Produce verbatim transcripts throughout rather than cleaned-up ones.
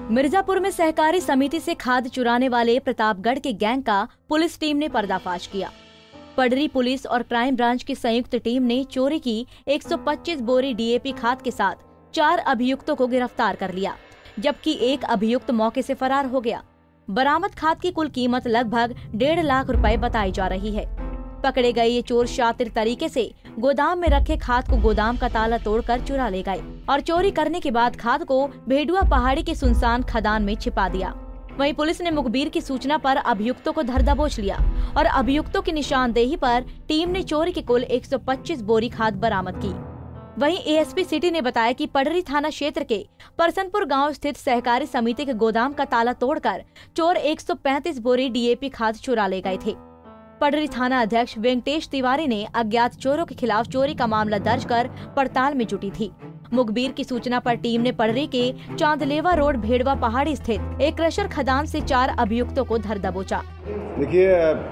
मिर्जापुर में सहकारी समिति से खाद चुराने वाले प्रतापगढ़ के गैंग का पुलिस टीम ने पर्दाफाश किया। पडरी पुलिस और क्राइम ब्रांच की संयुक्त टीम ने चोरी की एक सौ पच्चीस बोरी डी ए पी खाद के साथ चार अभियुक्तों को गिरफ्तार कर लिया, जबकि एक अभियुक्त मौके से फरार हो गया। बरामद खाद की कुल कीमत लगभग डेढ़ लाख रुपए बताई जा रही है। पकड़े गए ये चोर शातिर तरीके से गोदाम में रखे खाद को गोदाम का ताला तोड़कर चुरा ले गए और चोरी करने के बाद खाद को भेडुआ पहाड़ी के सुनसान खदान में छिपा दिया। वहीं पुलिस ने मुखबिर की सूचना पर अभियुक्तों को धर दबोच लिया और अभियुक्तों की निशानदेही पर टीम ने चोरी की कुल एक सौ पच्चीस बोरी खाद बरामद की। वहीं ए एस पी सिटी ने बताया कि पडरी थाना क्षेत्र के परसनपुर गांव स्थित सहकारी समिति के गोदाम का ताला तोड़कर चोर एक सौ पैंतीस बोरी डी ए पी खाद चुरा ले गए थे। पडरी थाना अध्यक्ष वेंकटेश तिवारी ने अज्ञात चोरों के खिलाफ चोरी का मामला दर्ज कर पड़ताल में जुटी थी। मुखबिर की सूचना पर टीम ने पडरी के चांदलेवा रोड भेड़वा पहाड़ी स्थित एक क्रशर खदान से चार अभियुक्तों को धर दबोचा। देखिए,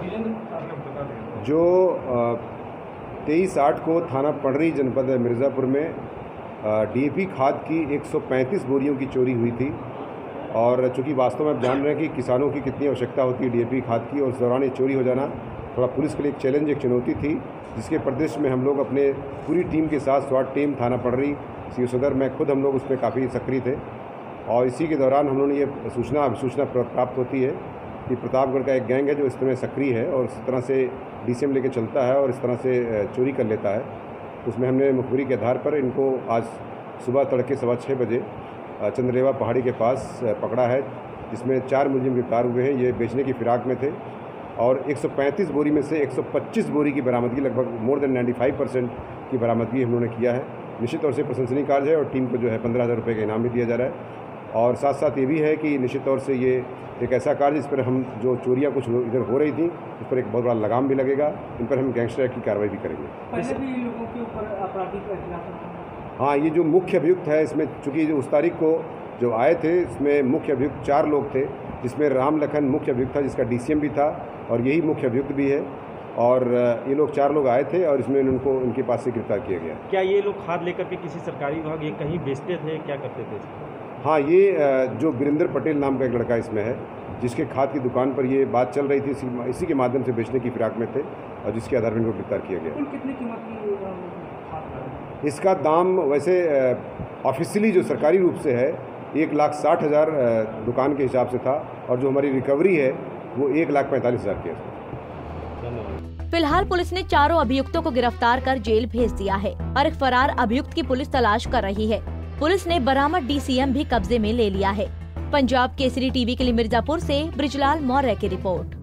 जो तेईस आठ को थाना पडरी जनपद मिर्ज़ापुर में डी ए पी खाद की एक सौ पैंतीस बोरियों की चोरी हुई थी और चूँकि वास्तव में आप जान रहे हैं कि किसानों की कितनी आवश्यकता होती है डी ए पी खाद की, और उस दौरान ये चोरी हो जाना थोड़ा पुलिस के लिए एक चैलेंज, एक चुनौती थी, जिसके परिदृश्य में हम लोग अपने पूरी टीम के साथ स्वाट टीम थाना पडरी सी सदर में खुद हम लोग उसमें काफ़ी सक्रिय थे। और इसी के दौरान हम लोगों ने ये सूचना अभिसूचना प्राप्त होती है कि प्रतापगढ़ का एक गैंग है जो इस तरह सक्रिय है और इस तरह से डी सी एम लेके चलता है और इस तरह से चोरी कर लेता है। उसमें हमने मुखबिरी के आधार पर इनको आज सुबह तड़के सवा छः बजे चंद्रलेवा पहाड़ी के पास पकड़ा है, जिसमें चार मुलजिम गिरफ्तार हुए हैं। ये बेचने की फिराक में थे और एक सौ पैंतीस बोरी में से एक सौ पच्चीस बोरी की बरामदगी, लगभग मोर देन पचानवे परसेंट की बरामदगी हम लोगों ने किया है। निश्चित तौर से प्रशंसनीय कार्य है और टीम को जो है पंद्रह हज़ार रुपये का इनाम भी दिया जा रहा है। और साथ साथ ये भी है कि निश्चित तौर से ये एक ऐसा कार्य जिस पर हम जो चोरियाँ कुछ इधर हो रही थी उस पर एक बहुत बड़ा लगाम भी लगेगा। इन पर हम गैंगस्टर एक्ट की कार्रवाई भी करेंगे। पहले भी लोगों के ऊपर आपराधिक, हाँ, ये जो मुख्य अभियुक्त है इसमें, चूँकि जो उस तारीख को जो आए थे इसमें मुख्य अभियुक्त चार लोग थे, जिसमें राम लखन मुख्य अभियुक्त था जिसका डी सी एम भी था और यही मुख्य अभियुक्त भी है। और ये लोग चार लोग आए थे और इसमें उनको उनके पास से गिरफ्तार किया गया। क्या ये लोग खाद लेकर के किसी सरकारी विभाग ये कहीं बेचते थे, क्या करते थे? हाँ, ये जो वीरेंद्र पटेल नाम का एक लड़का इसमें है, जिसके खाद की दुकान पर ये बात चल रही थी, इसी, इसी के माध्यम से बेचने की फिराक में थे और जिसके आधार पर इनको गिरफ्तार किया गया। कितनी कीमत की इसका दाम वैसे ऑफिशियली जो सरकारी रूप से है एक लाख साठ हज़ार दुकान के हिसाब से था और जो हमारी रिकवरी है वो एक लाख पैंतालीस हज़ार की है। फिलहाल पुलिस ने चारों अभियुक्तों को गिरफ्तार कर जेल भेज दिया है और एक फरार अभियुक्त की पुलिस तलाश कर रही है। पुलिस ने बरामद डी सी एम भी कब्जे में ले लिया है। पंजाब केसरी टीवी के लिए मिर्जापुर से ब्रिजलाल मौर्य की रिपोर्ट।